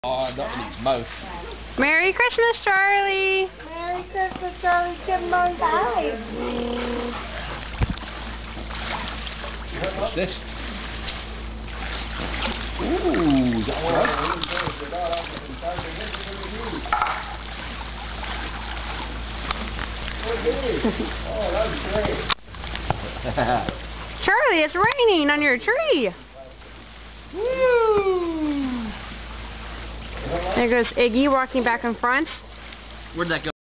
Oh, not in its mouth. Merry Christmas, Charlie! Merry Christmas, Charlie Chipmunk. Hi. What's this? Ooh, is that right? Oh, that's great. Charlie, it's raining on your tree! Woo! There goes Iggy walking back in front. Where'd that go?